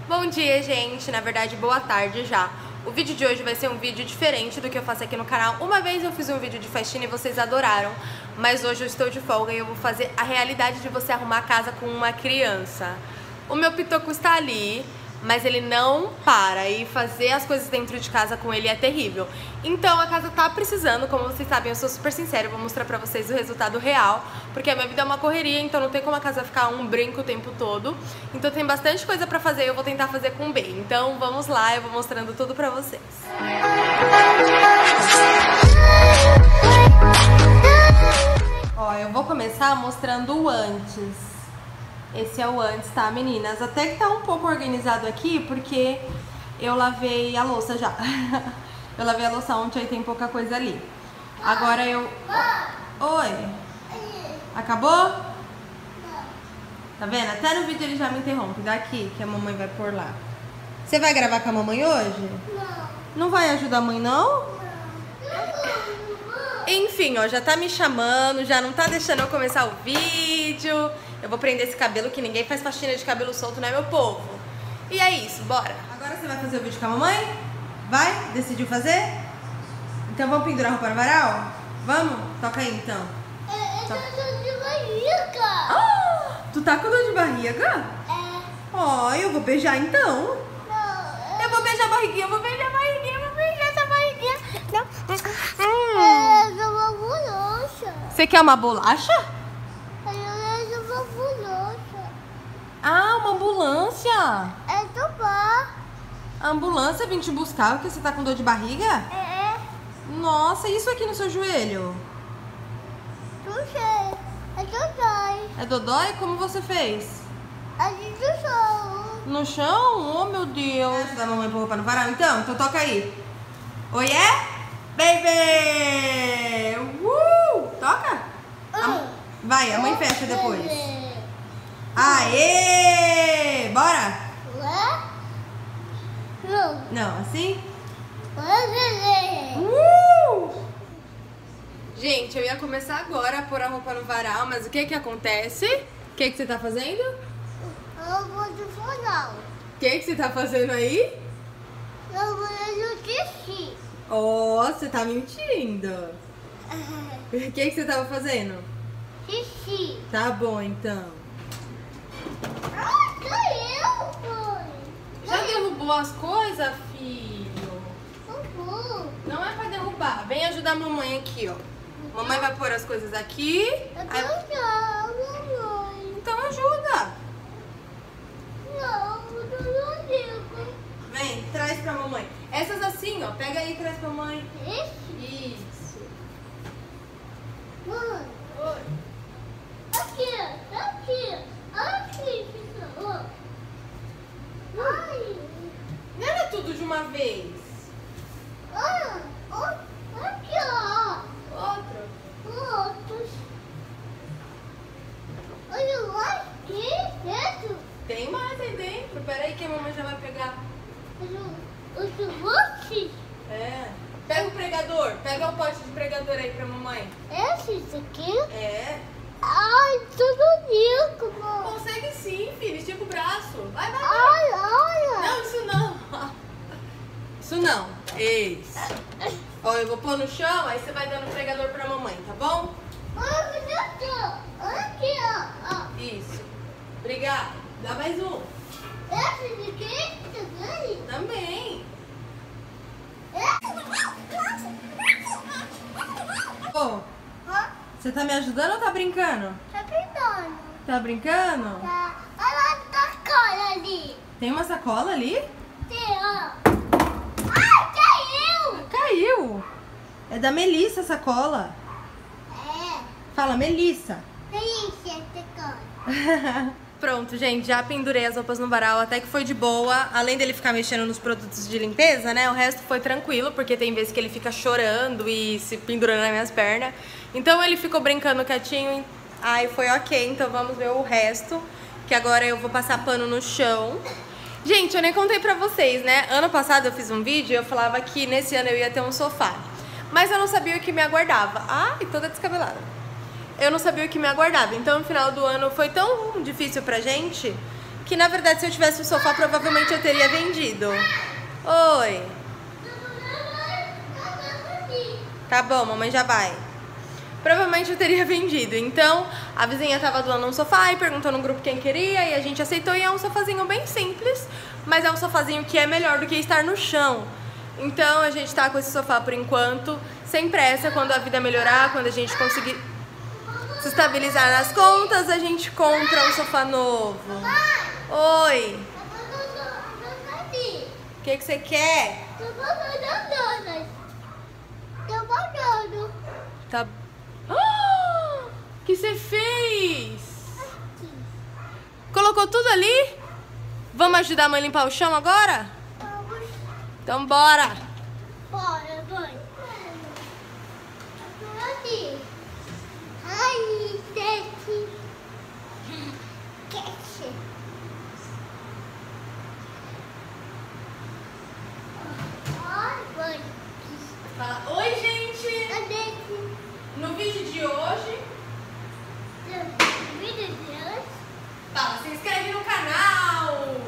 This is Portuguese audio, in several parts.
Bom dia, gente, na verdade boa tarde já. O vídeo de hoje vai ser um vídeo diferente do que eu faço aqui no canal. Uma vez eu fiz um vídeo de festinha e vocês adoraram, mas hoje eu estou de folga e eu vou fazer a realidade de você arrumar a casa com uma criança. O meu pitoco está ali, mas ele não para e fazer as coisas dentro de casa com ele é terrível. Então a casa tá precisando, como vocês sabem, eu sou super sincera, eu vou mostrar pra vocês o resultado real, porque a minha vida é uma correria, então não tem como a casa ficar um brinco o tempo todo. Então tem bastante coisa pra fazer e eu vou tentar fazer com bem. Então vamos lá, eu vou mostrando tudo pra vocês. Ó, eu vou começar mostrando o antes. Esse é o antes, tá, meninas? Até que tá um pouco organizado aqui, porque eu lavei a louça já. Eu lavei a louça ontem, aí tem pouca coisa ali. Agora eu... Oi? Acabou? Tá vendo? Até no vídeo ele já me interrompe. Daqui, que a mamãe vai pôr lá. Você vai gravar com a mamãe hoje? Não. Não vai ajudar a mãe, não? Enfim, ó, já tá me chamando, já não tá deixando eu começar o vídeo. Eu vou prender esse cabelo, que ninguém faz faxina de cabelo solto, né, meu povo? E é isso, bora. Agora você vai fazer o vídeo com a mamãe? Vai? Decidiu fazer? Então vamos pendurar a roupa no varal? Vamos? Toca aí, então. Eu tô com dor de barriga. Ah, tu tá com dor de barriga? É. Ó, eu vou beijar então. Não. Eu vou beijar a barriguinha, eu vou beijar a barriguinha, eu vou beijar essa barriguinha. Eu sou uma bolacha. Você quer uma bolacha? Eu sou uma bolacha. Ah, uma ambulância. É do bar. A ambulância vem te buscar porque você tá com dor de barriga? É. Nossa, e isso aqui no seu joelho? Não sei. É do dói. É dodói? Como você fez? É do sol. No chão? Oh, meu Deus. Você dá a mamãe pôr roupa no varal, então? Então toca aí. Oiê? Baby! Toca? Vai, a mãe fecha depois. Aê! Bora? Não. Não, assim? Não. Gente, eu ia começar agora a pôr a roupa no varal, mas o que que acontece? O que que você tá fazendo? Eu vou de floral. O que que você tá fazendo aí? Eu vou de xixi. Oh, você tá mentindo. O que que você tava fazendo? Xixi. Tá bom, então. Ah, caiu, mãe. Já derrubou as coisas, filho? Uhul. Não é pra derrubar. Vem ajudar a mamãe aqui, ó. Mamãe vai pôr as coisas aqui. Eu Aí... tô mamãe. Então ajuda. Não, eu não digo. Vem, traz pra mamãe. Essas assim, ó. Pega aí e traz pra mãe. Esse? Isso. Mãe. Oi. Aqui, aqui. Aqui, ó. Ai. Não era tudo de uma vez. Ah, aqui, ó. Outro. Outros. Olha aqui, dentro. Tem mais aí dentro. Pera aí que a mamãe já vai pegar. Os doces. É. Pega o pregador. Pega o pote de pregador aí pra mamãe. Esses aqui? É. Ai, tudo rico, mãe. Consegue sim, filho. Estica o braço. Vai, vai, vai. Ai, olha. Não, isso não. Isso não. Isso. Ó, eu vou pôr no chão, aí você vai dando o pregador pra mamãe, tá bom? Aqui, ó. Isso. Obrigada. Dá mais um. Esse daqui também? Também. Ô, você tá me ajudando ou tá brincando? Tá pintando. Tá brincando? Tá. Olha a cola ali. Tem uma sacola ali? Tem, ó. Ai, caiu. Caiu. É da Melissa a sacola. É. Fala, Melissa. Tem essa cola. Pronto, gente, já pendurei as roupas no varal, até que foi de boa. Além dele ficar mexendo nos produtos de limpeza, né, o resto foi tranquilo, porque tem vezes que ele fica chorando e se pendurando nas minhas pernas. Então ele ficou brincando quietinho, aí foi ok. Então vamos ver o resto, que agora eu vou passar pano no chão. Gente, eu nem contei pra vocês, né, ano passado eu fiz um vídeo e eu falava que nesse ano eu ia ter um sofá, mas eu não sabia o que me aguardava. Ai, toda descabelada. Eu não sabia o que me aguardava, então no final do ano foi tão difícil pra gente Que na verdade se eu tivesse um sofá provavelmente eu teria vendido. Oi. Tá bom, mamãe já vai. Provavelmente eu teria vendido. Então a vizinha tava doando um sofá e perguntou no grupo quem queria e a gente aceitou. E é um sofazinho bem simples, mas é um sofazinho que é melhor do que estar no chão. Então a gente tá com esse sofá por enquanto, sem pressa. Quando a vida melhorar, quando a gente conseguir se estabilizar nas contas, a gente compra um sofá novo. Oi. O que você quer? Tá. Oh, o que você fez? Colocou tudo ali? Vamos ajudar a mãe a limpar o chão agora? Então bora! Bora, mãe. Ai, Tete. Tete. Ai, mãe. Fala, oi, gente! No vídeo de hoje... Fala, se inscreve no canal!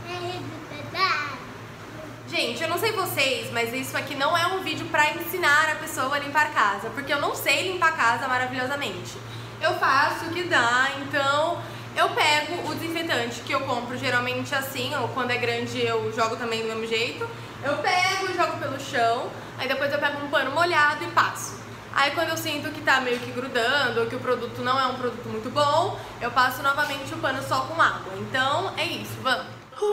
Gente, eu não sei vocês, mas isso aqui não é um vídeo pra ensinar a pessoa a limpar casa, porque eu não sei limpar casa maravilhosamente. Eu faço o que dá, então eu pego o desinfetante que eu compro geralmente assim, ou quando é grande eu jogo também do mesmo jeito. Eu pego e jogo pelo chão, aí depois eu pego um pano molhado e passo. Aí quando eu sinto que tá meio que grudando, ou que o produto não é um produto muito bom, eu passo novamente o pano só com água. Então é isso, vamos!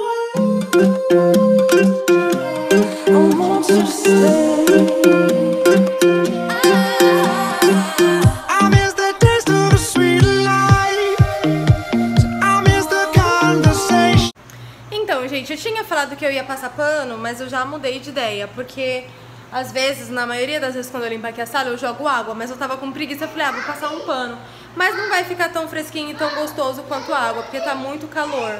Então, gente, eu tinha falado que eu ia passar pano, mas eu já mudei de ideia, porque às vezes, na maioria das vezes quando eu limpo aqui a sala, eu jogo água, mas eu tava com preguiça, eu falei, vou passar um pano. Mas não vai ficar tão fresquinho e tão gostoso quanto a água, porque tá muito calor.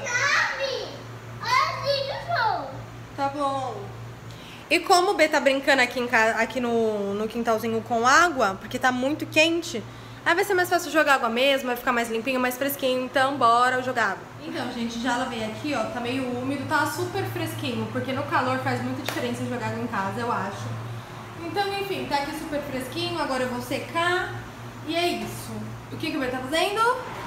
Tá bom. E como o B tá brincando aqui, aqui no quintalzinho com água, porque tá muito quente, aí vai ser mais fácil jogar água mesmo, vai ficar mais limpinho, mais fresquinho, então bora jogar água. Então, gente, já lavei aqui, ó, tá meio úmido, tá super fresquinho, porque no calor faz muita diferença jogar água em casa, eu acho. Então, enfim, tá aqui super fresquinho, agora eu vou secar e é isso. O que o B tá fazendo?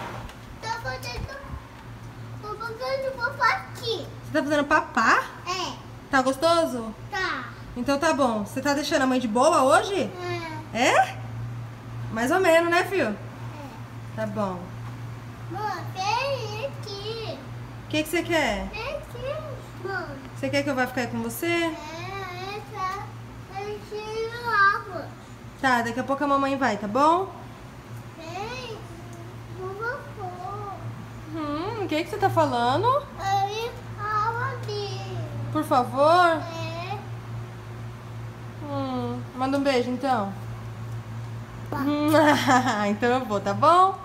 Tô fazendo papá aqui. Você tá fazendo papá? É. Tá gostoso? Tá. Então tá bom. Você tá deixando a mãe de boa hoje? É? Mais ou menos, né, filho? Tá bom. Mãe, vem aqui. O que você quer? Vem aqui, mãe. Você quer que eu vá ficar aí com você? Água. Tá, daqui a pouco a mamãe vai, tá bom? Vem, por favor. O que você tá falando? Aí, água ali. Por favor? É. Manda um beijo, então. Então eu vou, tá bom?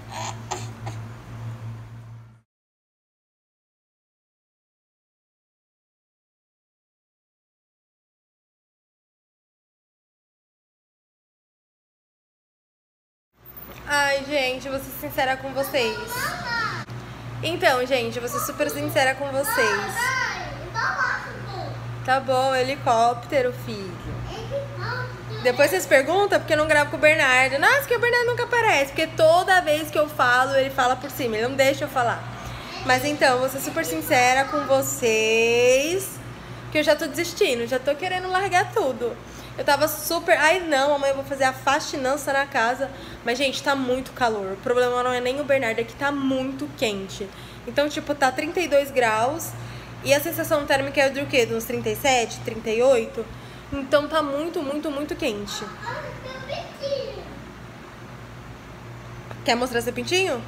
Ai, gente, vou ser sincera com vocês. Então, gente, vou ser super sincera com vocês. Tá bom, helicóptero, filho. Depois vocês perguntam porque eu não gravo com o Bernardo. Nossa, que o Bernardo nunca aparece. Porque toda vez que eu falo, ele fala por cima. Ele não deixa eu falar. Mas então, vou ser super sincera com vocês. Que eu já tô desistindo, já tô querendo largar tudo. Eu tava super... Ai, não, amanhã eu vou fazer a faxinança na casa. Mas, gente, tá muito calor. O problema não é nem o Bernardo, é que tá muito quente. Então, tipo, tá 32 graus. E a sensação térmica é do quê? De uns 37, 38? Então tá muito, muito, muito quente. Quer mostrar seu pintinho?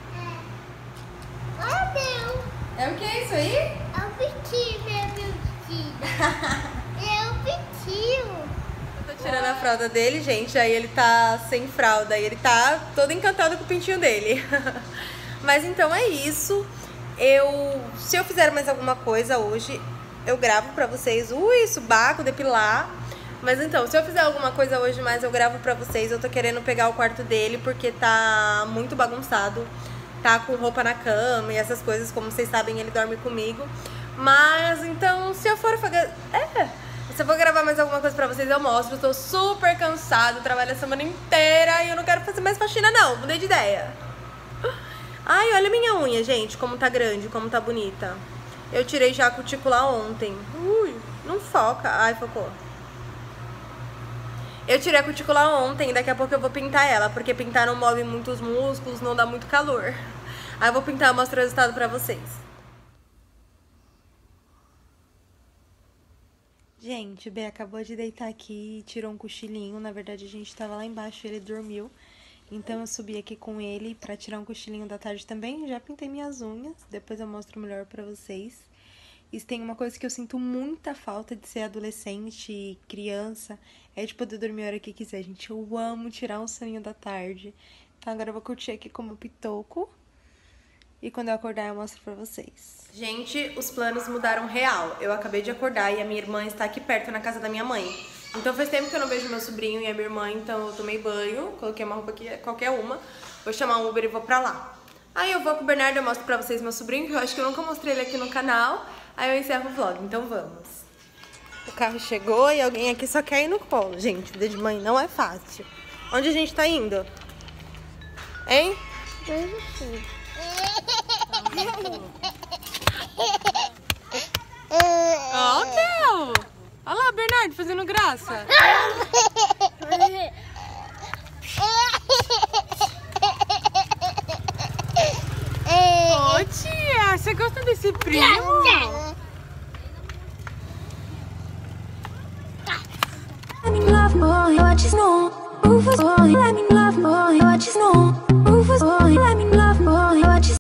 É o que isso aí? É o pintinho, meu pintinho. É o pintinho. Eu tô tirando a fralda dele, gente. Aí ele tá sem fralda. E ele tá todo encantado com o pintinho dele. Mas então é isso. Se eu fizer mais alguma coisa hoje, eu gravo pra vocês. Subaco, depilar. Mas então, se eu fizer alguma coisa hoje mais, eu gravo pra vocês. Eu tô querendo pegar o quarto dele porque tá muito bagunçado. tá com roupa na cama e essas coisas, como vocês sabem, ele dorme comigo. Mas, então, se eu for gravar mais alguma coisa pra vocês, eu mostro. Eu tô super cansada, trabalho a semana inteira e eu não quero fazer mais faxina não, mudei de ideia. Ai, olha a minha unha, gente, como tá grande, como tá bonita. Eu tirei já a cutícula ontem. Ui, não foca. Ai, focou. Eu tirei a cutícula ontem, daqui a pouco eu vou pintar ela, porque pintar não move muitos músculos, não dá muito calor. Aí eu vou pintar e mostro o resultado pra vocês. Gente, o B acabou de deitar aqui e tirou um cochilinho. Na verdade, a gente tava lá embaixo e ele dormiu. Então eu subi aqui com ele pra tirar um cochilinho da tarde também. Já pintei minhas unhas, depois eu mostro melhor pra vocês. E tem uma coisa que eu sinto muita falta de ser adolescente e criança, é de poder dormir a hora que quiser, gente. Eu amo tirar um soninho da tarde. Então agora eu vou curtir aqui com o meu pitoco. E quando eu acordar eu mostro pra vocês. Gente, os planos mudaram real. Eu acabei de acordar e a minha irmã está aqui perto na casa da minha mãe. Então faz tempo que eu não vejo meu sobrinho e a minha irmã, então eu tomei banho, coloquei uma roupa aqui, qualquer uma. Vou chamar um Uber e vou pra lá. Aí eu vou com o Bernardo, eu mostro pra vocês meu sobrinho, que eu acho que eu nunca mostrei ele aqui no canal. Aí eu encerro o vlog, então vamos. O carro chegou e alguém aqui só quer ir no colo. Gente, vida de mãe não é fácil. Onde a gente tá indo? Hein? Ó, Theo! Olha lá, Bernardo, fazendo graça. Ô, tia, você gosta desse primo? Let me love boy, what you know? Let me love boy, what you know? Let me love boy, what you